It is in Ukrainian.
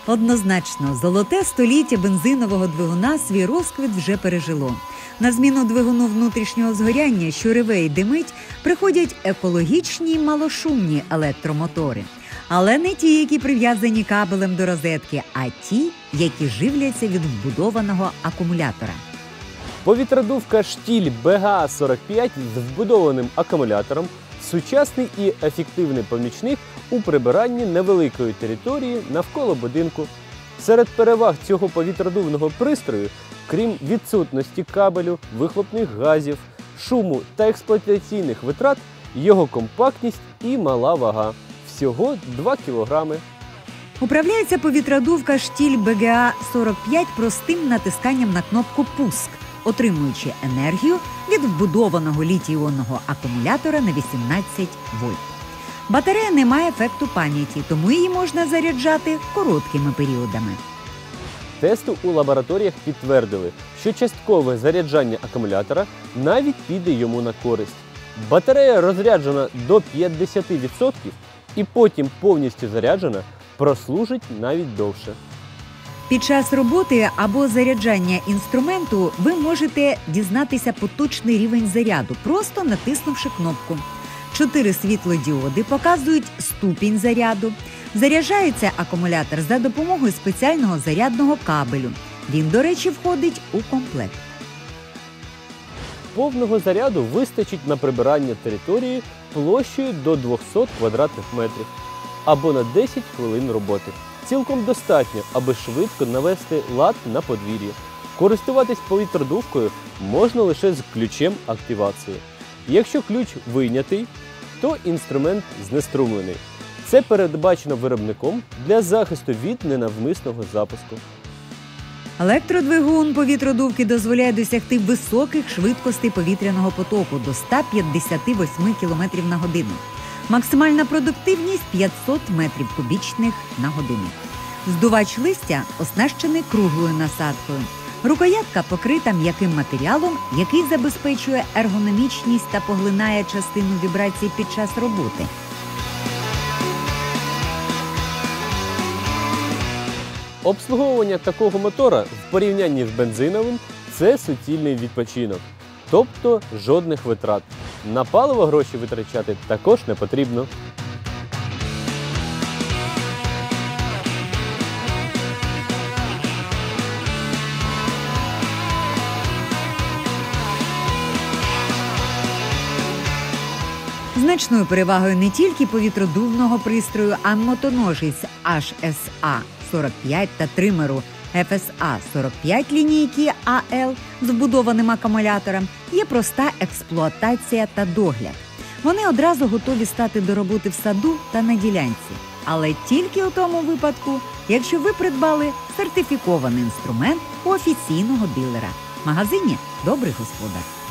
Однозначно, золоте століття бензинового двигуна свій розквіт вже пережило. На зміну двигуну внутрішнього згоряння, що реве й димить, приходять екологічні й малошумні електромотори. Але не ті, які прив'язані кабелем до розетки, а ті, які живляться від вбудованого акумулятора. Повітродувка «Штіль БГА-45» з вбудованим акумулятором – сучасний і ефективний помічник у прибиранні невеликої території навколо будинку. Серед переваг цього повітродувного пристрою, крім відсутності кабелю, вихлопних газів, шуму та експлуатаційних витрат, його компактність і мала вага – всього 2 кілограми. Управляється повітродувка «Штіль БГА-45» простим натисканням на кнопку «Пуск», отримуючи енергію від вбудованого літій-іонного акумулятора на 18 вольт. Батарея не має ефекту пам'яті, тому її можна заряджати короткими періодами. Тести у лабораторіях підтвердили, що часткове заряджання акумулятора навіть піде йому на користь. Батарея розряджена до 50% і потім повністю заряджена прослужить навіть довше. Під час роботи або заряджання інструменту ви можете дізнатися поточний рівень заряду, просто натиснувши кнопку. 4 світлодіоди показують ступінь заряду. Заряджається акумулятор за допомогою спеціального зарядного кабелю. Він, до речі, входить у комплект. Повного заряду вистачить на прибирання території площею до 200 квадратних метрів або на 10 хвилин роботи. Цілком достатньо, аби швидко навести лад на подвір'ї. Користуватись повітродувкою можна лише з ключем активації. Якщо ключ вийнятий, то інструмент знеструмлений. Це передбачено виробником для захисту від ненавмисного запуску. Електродвигун повітродувки дозволяє досягти високих швидкостей повітряного потоку до 158 км на годину. Максимальна продуктивність – 500 метрів кубічних на годину. Здувач листя оснащений круглою насадкою. Рукоятка покрита м'яким матеріалом, який забезпечує ергономічність та поглинає частину вібрацій під час роботи. Обслуговування такого мотора в порівнянні з бензиновим – це суцільний відпочинок. Тобто жодних витрат. На паливо гроші витрачати також не потрібно. Значною перевагою не тільки повітродувного пристрою, а й мотоножиць HSA-45 та тримеру FSA-45 лінійки AL з вбудованим акумулятором є проста експлуатація та догляд. Вони одразу готові стати до роботи в саду та на ділянці. Але тільки у тому випадку, якщо ви придбали сертифікований інструмент у офіційного дилера. В магазині «Добрий господар».